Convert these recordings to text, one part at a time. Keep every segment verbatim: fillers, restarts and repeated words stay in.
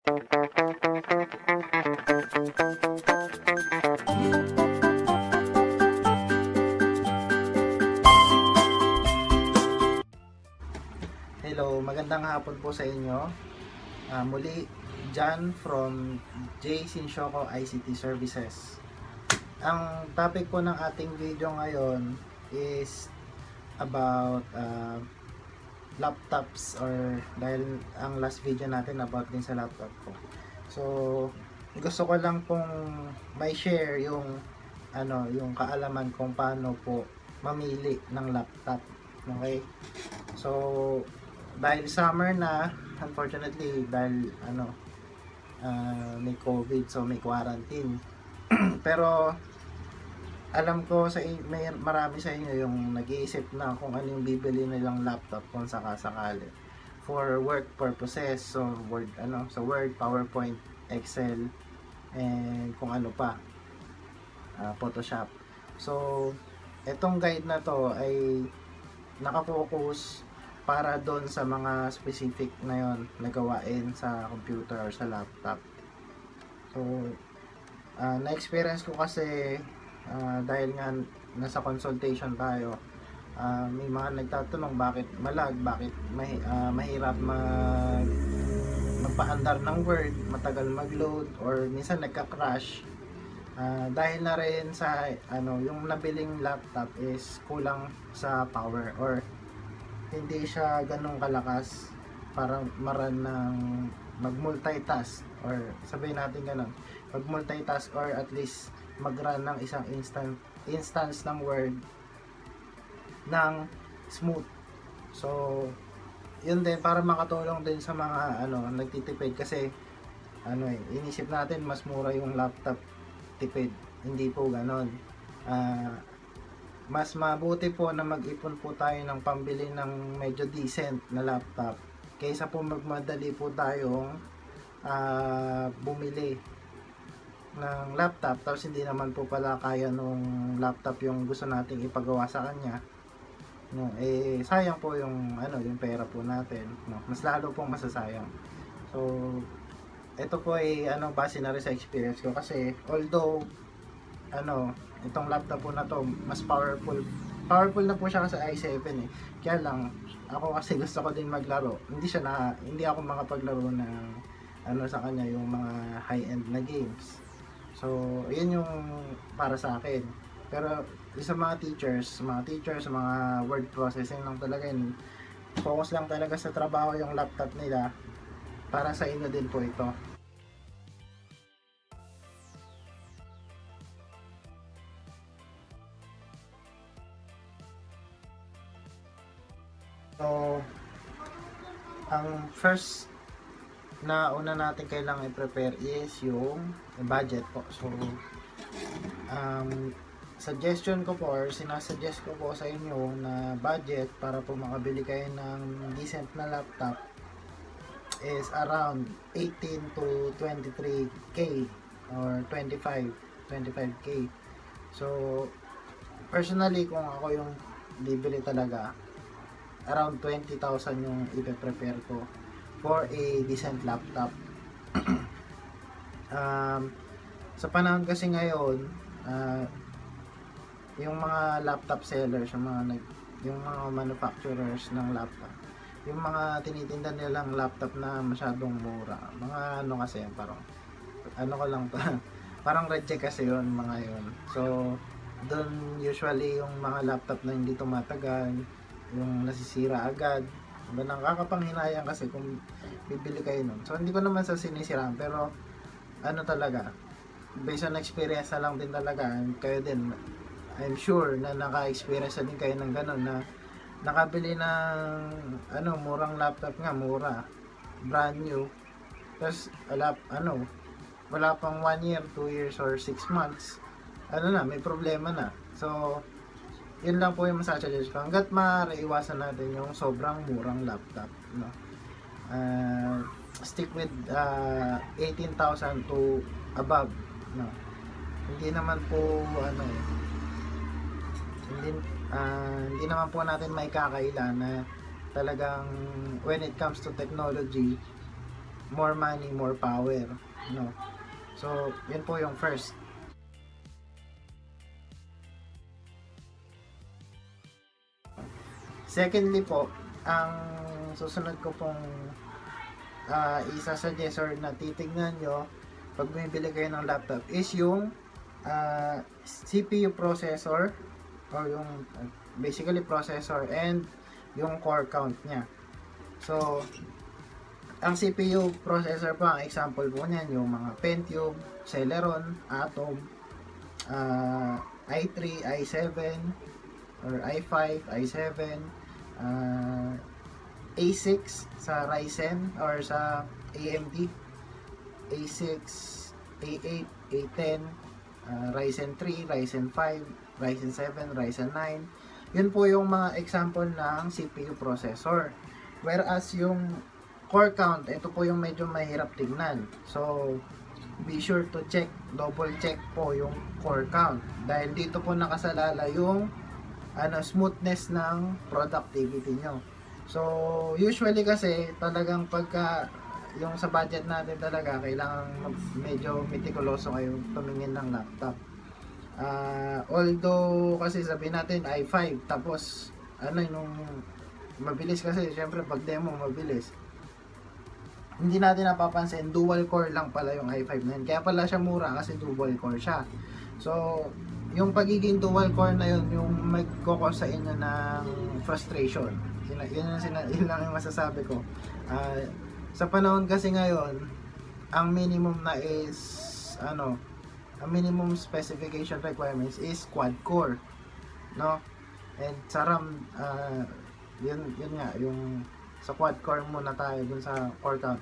Hello, magandang hapon po sa inyo. Uh, muli, John from J. Sinshoko I C T Services. Ang topic po ng ating video ngayon is about uh, laptops, or dahil ang last video natin about din sa laptop ko. So, gusto ko lang pong may share yung ano, yung kaalaman kung paano po mamili ng laptop. Okay? So, dahil summer na, unfortunately, dahil ano, uh, may COVID, so may quarantine. Pero alam ko sa may marami sa inyo yung nag-iisip na kung ano yung bibili nilang laptop kung sakasakali for work purposes, so Word, ano, so Word, PowerPoint, Excel, and kung ano pa, uh, Photoshop. So etong guide na to ay nakafocus para doon sa mga specific na yon na gawain sa computer or sa laptop. So uh, na-experience ko kasi Uh, dahil nga nasa consultation tayo, uh, may mga nagtatanong bakit malag, bakit mahi, uh, mahirap mag magpaandar ng Word, matagal mag-load, or minsan nagka-crash. Uh, dahil na rin sa ano, yung nabiling laptop is kulang sa power, or hindi siya ganong kalakas para maran ng mag-multitask, or sabihin natin ganon, mag-multitask or at least mag-run ng isang instant instance ng Word ng smooth. So yun din, para makatulong din sa mga ano nagtitipid, kasi ano eh, inisip natin mas mura yung laptop, tipid. Hindi po ganon. Uh, mas mabuti po na mag-ipon po tayo ng pambili ng medyo decent na laptop kaysa po magmadali po tayong uh, bumili ng laptop tapos hindi naman po pala kaya nung laptop yung gusto nating ipagawa sa kanya, no, eh sayang po yung ano, yung pera po natin, no, mas lalo pong masasayang. So ito po ay ano, base na rin sa experience ko, kasi although ano, itong laptop po na to mas powerful powerful na po siya kasi i seven eh, kaya lang ako kasi gusto ko din maglaro, hindi siya na hindi ako makapaglaro ng ano sa kanya, yung mga high end na games. So, yun yung para sa akin. Pero sa mga teachers, mga teachers, mga word processing lang talaga yun. Focus lang talaga sa trabaho yung laptop nila. Para sa inyo din po ito. So, ang first na una natin kailangan i-prepare is yung budget po. So um, suggestion ko po, or sinasuggest ko po sa inyo na budget para po makabili kayo ng decent na laptop is around eighteen to twenty-three K or twenty-five K. So personally, kung ako yung bibili talaga, around twenty thousand yung i-prepare ko for a decent laptop. um, sa panahon kasi ngayon, uh, yung mga laptop sellers, yung mga nag, yung mga manufacturers ng laptop, yung mga tinitinda nilang laptop na masyadong mura, mga ano kasi, parang ano ko lang pa, parang reject kasi yun, mga yun. So doon usually yung mga laptop na hindi tumatagal, yung nasisira agad. Diba, nakakapanghinayang kasi kung bibili kayo nun. So hindi ko naman sa sinisiraan, pero ano talaga, based on experience na lang din talaga, kayo din, I'm sure na naka-experience na din kayo ng gano'n, na nakabili ng ano, murang laptop nga, mura, brand new, tapos alap, ano, wala pang one year, two years, or six months, ano na, may problema na. So yun lang po yung masasuggest ko. Hanggat maaari, iwasan natin yung sobrang murang laptop, no? Uh, stick with uh, eighteen thousand to above, no? Hindi naman po ano eh, hindi, uh, hindi naman po natin may kakaila na talagang when it comes to technology, more money, more power, no? So, yun po yung first. Secondly po, ang susunod ko pong uh, isa-suggest or na titignan nyo pag bumibili kayo ng laptop is yung uh, C P U processor or yung uh, basically processor and yung core count nya. So, ang C P U processor po, ang example po niyan, yung mga Pentium, Celeron, Atom, uh, i three, i seven, or i five, i seven, uh, A six sa Ryzen or sa A M D, A six, A eight, A ten, uh, Ryzen three, Ryzen five, Ryzen seven, Ryzen nine. Yun po yung mga example ng C P U processor. Whereas yung core count, ito po yung medyo mahirap tignan. So, be sure to check, double check po yung core count. Dahil dito po nakasalala yung ano, smoothness ng productivity nyo. So, usually kasi talagang pagka yung sa budget natin talaga, kailangan medyo meticuloso kayo tumingin ng laptop. Uh, although kasi sabihin natin i five, tapos ano yung mabilis kasi, syempre pag demo mabilis. Hindi natin napapansin, dual core lang pala yung i five na yun. Kaya pala siya mura kasi dual core siya. So, yung pagiging dual core na yun, yung magkukos sa inyo ng frustration. Yun, yun, yun, yun lang yung masasabi ko. Uh, sa panahon kasi ngayon, ang minimum na is, ano, ang minimum specification requirements is quad core. No? And sa RAM, uh, yun, yun nga, yung sa quad core muna tayo dun sa core count.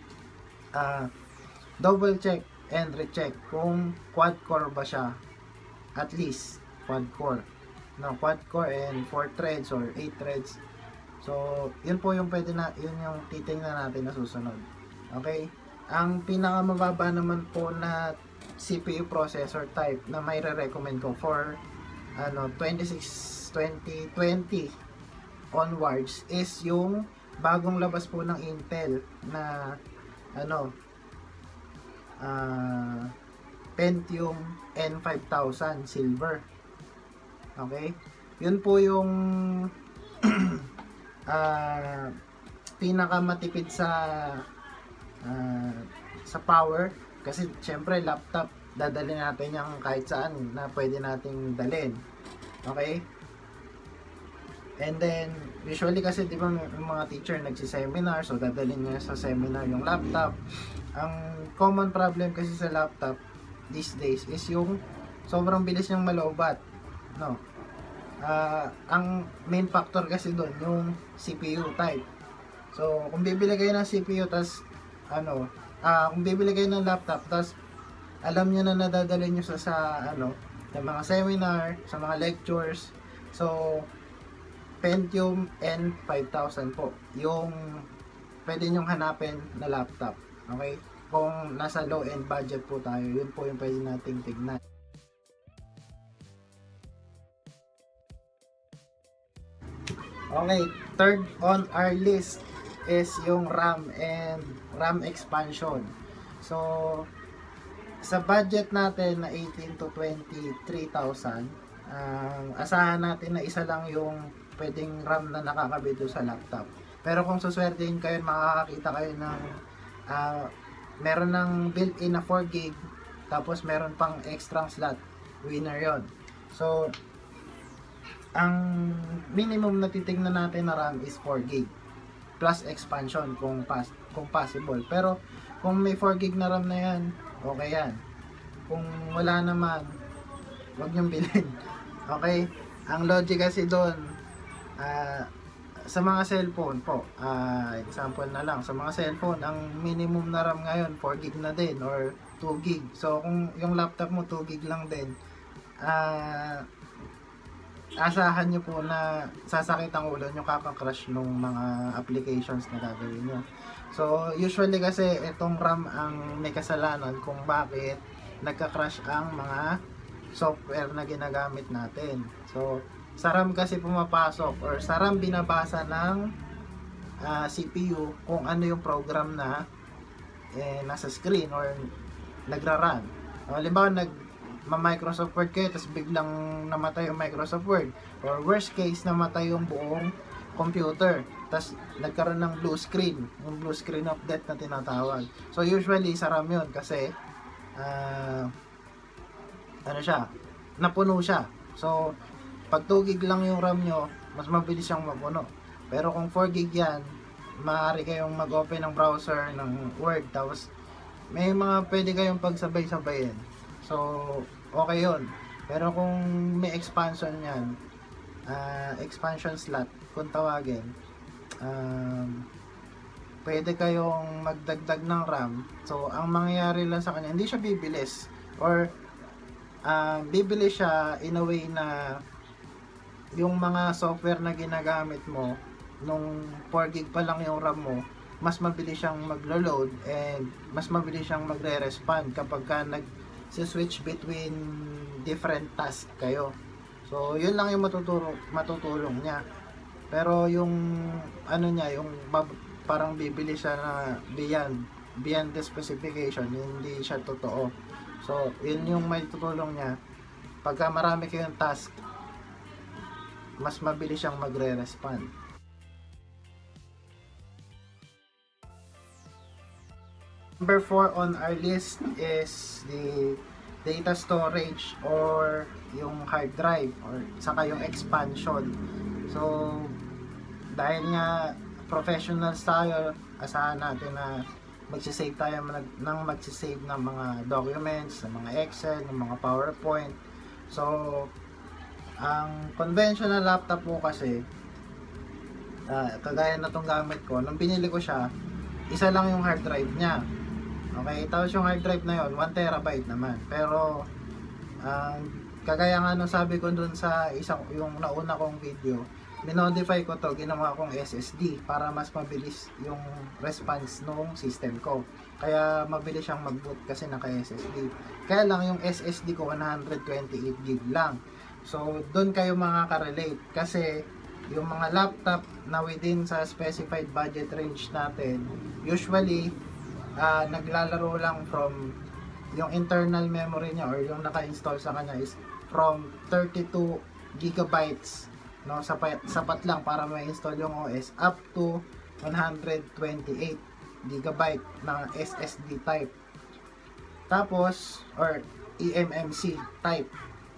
Uh, double check and recheck kung quad core ba siya. At least quad core, no, quad core and four threads or eight threads. So yun po yung pwede na, yun yung titingnan natin na susunod. Okay, ang pinakamababa naman po na C P U processor type na may re-recommend ko for ano twenty-six twenty twenty onwards is yung bagong labas po ng Intel na ano uh, Pentium N five thousand Silver. Okay? Yun po yung uh, pinakamatipid sa uh, sa power, kasi syempre laptop dadalhin natin yung kahit saan na pwede nating dalhin. Okay? And then usually kasi di ba yung mga teacher nagsi-seminar, so dadalhin niya sa seminar yung laptop. Ang common problem kasi sa laptop these days is yung sobrang bilis niyang maloobat, no? Uh, ang main factor kasi doon yung C P U type. So kung bibili kayo ng C P U tas ano, uh, kung bibili kayo ng laptop tas alam niyo na nadadala niyo sa, sa ano, sa mga seminar, sa mga lectures, so Pentium N five thousand po yung pwede nyong hanapin na laptop. Okay? Kung nasa low end budget po tayo, yun po yung pwede nating tignan. Okay, third on our list is yung RAM and RAM expansion. So sa budget natin na eighteen to twenty-three thousand, uh, asahan natin na isa lang yung pwedeng RAM na nakakabit sa laptop. Pero kung suswertein kayo, makakakita kayo ng uh, meron ng built-in na four gig, tapos meron pang extra slot, winner yon. So ang minimum na titignan natin na RAM is four gig plus expansion kung, pas kung possible. Pero kung may four gig na RAM na yan, okay yan. Kung wala naman, wag niyong bilhin. Okay? Ang logic kasi doon, uh, sa mga cellphone po, uh, example na lang, sa mga cellphone, ang minimum na RAM ngayon four gig na din or two gig. So kung yung laptop mo two gig lang din, ah uh, asahan nyo po na sasakit ang ulo nyo, kakakrush nung mga applications na gagawin nyo. So usually kasi itong RAM ang may kasalanan kung bakit nagka-crash ang mga software na ginagamit natin. So sa RAM kasi pumapasok or sa RAM binabasa ng uh, C P U kung ano yung program na eh, nasa screen or nagra-run. So, halimbawa, nag ma-Microsoft Word kayo, tapos biglang namatay yung Microsoft Word. Or worst case, namatay yung buong computer. Tapos nagkaroon ng blue screen. Yung blue screen of death na tinatawag. So, usually, sa RAM yun kasi uh, ano siya, napuno siya. So, pag two gig lang yung RAM nyo, mas mabilis siyang mapuno. Pero kung four gig yan, maaari kayong mag-open ng browser ng Word, tapos may mga pwede kayong pagsabay-sabayin. So, okay yun. Pero kung may expansion yan, uh, expansion slot, kung tawagin, um, pwede kayong magdagdag ng RAM. So, ang mangyayari lang sa kanya, hindi siya bibilis. Or, uh, bibilis siya in a way na yung mga software na ginagamit mo, nung four gig pa lang yung RAM mo, mas mabilis siyang maglo-load and mas mabilis siyang magre-respond kapag ka nag-switch between different tasks kayo. So, yun lang yung matutulong, matutulong niya. Pero yung ano niya, yung parang bibili siya na beyond, beyond the specification, hindi siya totoo. So, yun yung may tutulong niya. Pagka marami kayong task, mas mabilis siyang magre-respond. Number four on our list is the data storage or yung hard drive or saka yung expansion. So, dahil nga professionals tayo, asahan natin na magsisave tayo ng magsisave ng mga documents, ng mga Excel, ng mga PowerPoint. So, ang conventional laptop po kasi, uh, kagaya na itong gamit ko, nung binili ko siya, isa lang yung hard drive niya. Okay, tapos yung hard drive na yun, one terabyte naman. Pero, uh, kagaya nga nung sabi ko dun sa isang, yung nauna kong video, minodify ko to, ginawa kong S S D para mas mabilis yung response nung system ko. Kaya mabilis siyang mag-boot kasi naka-S S D. Kaya lang yung S S D ko one twenty-eight gig lang. So, dun kayo makaka-relate kasi yung mga laptop na within sa specified budget range natin, usually, Uh, naglalaro lang from yung internal memory niya or yung naka-install sa kanya is from thirty-two gigabytes, no, sapat, sapat lang para ma-install yung O S, up to one twenty-eight gigabyte na S S D type, tapos or E M M C type.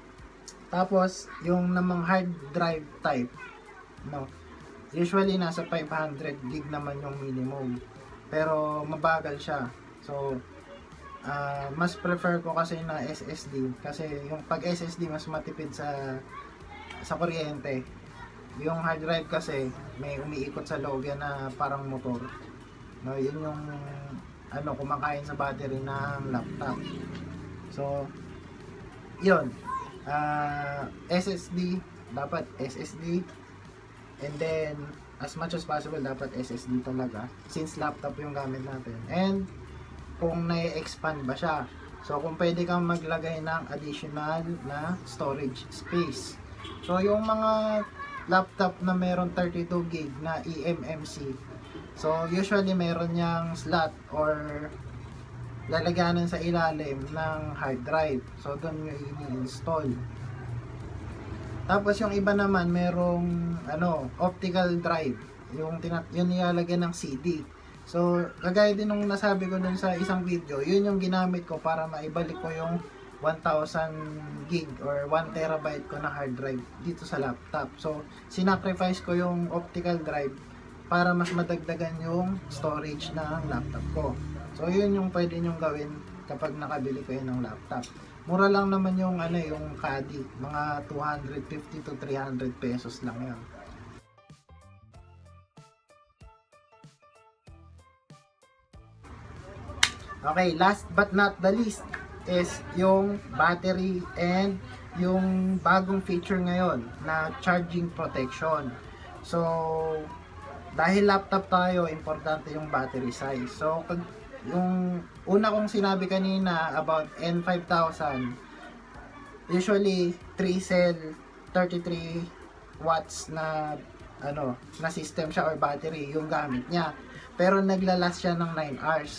Tapos yung namang hard drive type, no, usually nasa five hundred gig naman yung minimum. Pero mabagal siya. So, uh, mas prefer ko kasi na S S D. Kasi yung pag S S D mas matipid sa sa kuryente. Yung hard drive kasi may umiikot sa loob yan na parang motor. No, yun yung ano, kumakain sa battery ng laptop. So, yun. Uh, S S D, dapat S S D. And then, as much as possible, dapat S S D talaga since laptop yung gamit natin. And kung na-expand ba siya. So, kung pwede kang maglagay ng additional na storage space. So, yung mga laptop na meron thirty-two gig na E M M C, so, usually meron niyang slot or lalagyanan sa ilalim ng hard drive. So, doon yung i-install. Tapos yung iba naman merong ano, optical drive, yung tinat yun nilalagyan ng C D. So, kagaya din nung nasabi ko dun sa isang video, yun yung ginamit ko para maibalik ko yung one thousand gig or one terabyte ko na hard drive dito sa laptop. So, sinacrifice ko yung optical drive para mas madagdagan yung storage ng laptop ko. So, yun yung pwede nyong gawin kapag nakabili kayo ng laptop. Mura lang naman yung ano, yung Caddy, mga two fifty to three hundred pesos lang yan. Okay, last but not the least is yung battery and yung bagong feature ngayon na charging protection. So, dahil laptop tayo, importante yung battery size. So, pag yung una kong sinabi kanina about N five thousand, usually three cell thirty-three watts na ano, na system siya or battery yung gamit niya. Pero naglalast siya ng nine hours.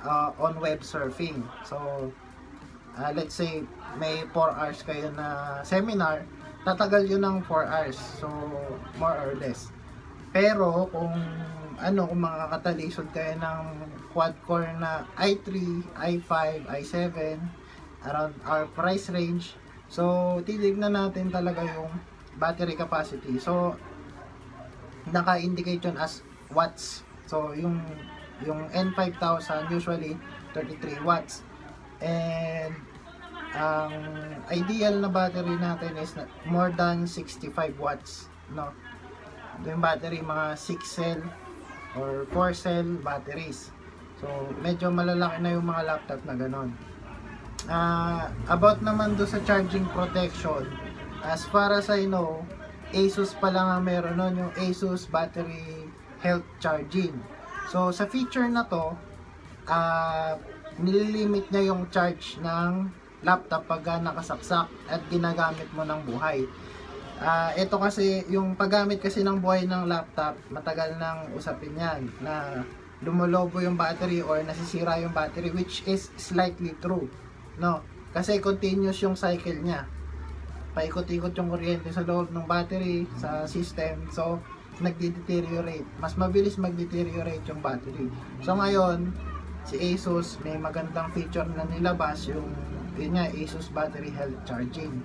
uh, on web surfing. So uh, let's say may four hours kayo na seminar, tatagal yun ng four hours, so more or less. Pero kung ano, kung makakatalisod kayo ng quad-core na i three, i five, i seven around our price range, so titignan natin talaga yung battery capacity. So naka-indicate yun as watts. So yung yung N five thousand usually thirty-three watts, and ang ideal na battery natin is more than sixty-five watts, no? Yung battery mga six cell or four cell batteries. So medyo malalaki na yung mga laptop na ganon. Uh, about naman do sa charging protection, as far as I know, Asus pa lang ang meron nun, yung Asus Battery Health Charging. So sa feature na to, uh, nililimit niya yung charge ng laptop pag nakasaksak at ginagamit mo ng buhay. Uh, ito kasi, yung paggamit kasi ng buhay ng laptop, matagal nang usapin yan na lumolobo yung battery or nasisira yung battery, which is slightly true, no? Kasi continuous yung cycle niya, paikot-ikot yung kuryente sa loob ng battery, sa system, so nagde-deteriorate, mas mabilis mag-deteriorate yung battery. So ngayon, si Asus may magandang feature na nilabas, yung yun nga, Asus Battery Health Charging.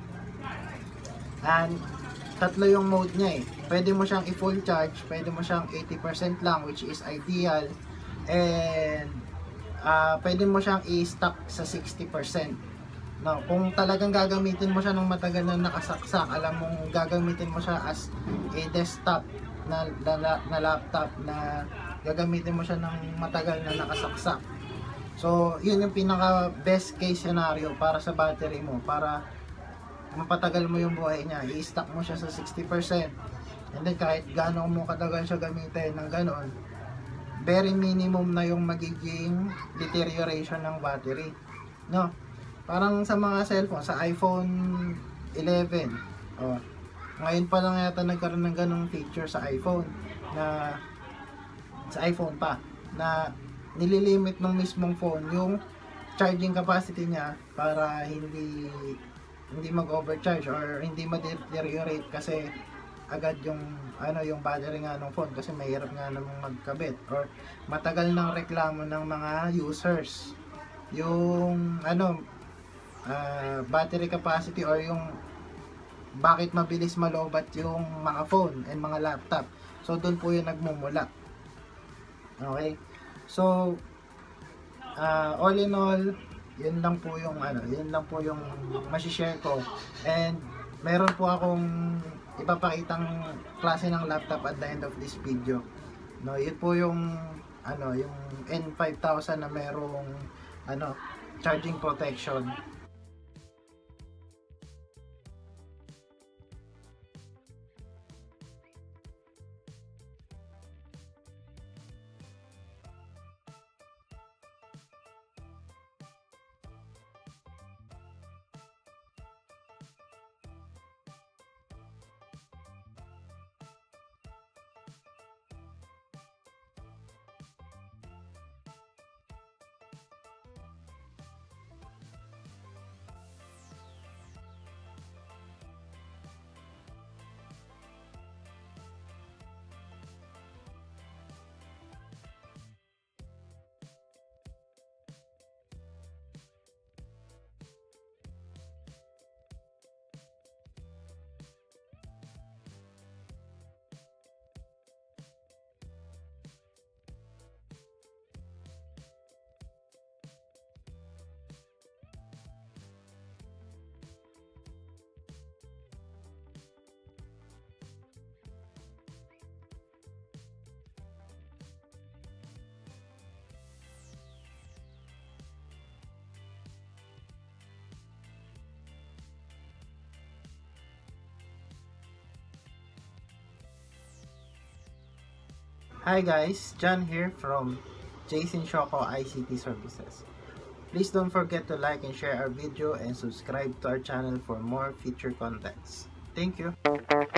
And tatlo yung mode niya eh. Pwede mo siyang i-full charge, pwede mo siyang eighty percent lang, which is ideal, and uh, pwede mo siyang i-stock sa sixty percent. No, kung talagang gagamitin mo siya ng matagal na nakasaksak, alam mong gagamitin mo siya as a desktop na, na, na laptop, na gagamitin mo siya ng matagal na nakasaksak. So, yun yung pinaka best case scenario para sa battery mo, para mapatagal mo yung buhay niya. I-stock mo siya sa sixty percent, and then kahit gaano mo katagal siya gamitin ng ganon, very minimum na yung magiging deterioration ng battery, no? Parang sa mga cellphone, sa iPhone eleven, oh, ngayon pa lang yata nagkaroon ng ganong feature sa iPhone, na sa iPhone pa, na nililimit ng mismong phone yung charging capacity niya para hindi hindi mag-overcharge or hindi ma-deteriorate kasi agad yung ano yung battery nga ng phone, kasi mahirap nga namang magkabit or matagal ng reklamo ng mga users yung ano uh, battery capacity or yung bakit mabilis malobat yung mga phone and mga laptop. So doon po yung nagmumula. Okay, so uh, all in all, yun lang po yung ano, yun lang po yung masishare ko, and meron po akong ipapakitang klase ng laptop at the end of this video, no? Yun po yung ano, yung N five thousand na merong ano, charging protection. Hi guys, John here from Jason Shoko I C T Services. Please don't forget to like and share our video and subscribe to our channel for more future contents. Thank you.